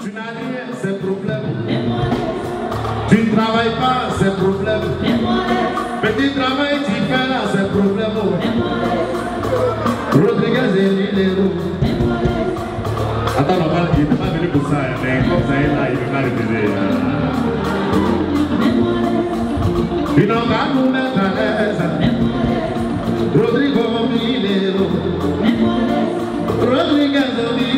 Tu n'as rien, c'est problème. Tu ne travailles pas, c'est problème. Petit travail, tu fais là, c'est problème. Rodriguez et Lilero. Attends, normal, il n'est pas venu pour ça, mais comme ça, il est là, il ne peut pas refuser. Il n'a pas nous mettre à l'aise. Rodrigo Lilero. Rodriguez et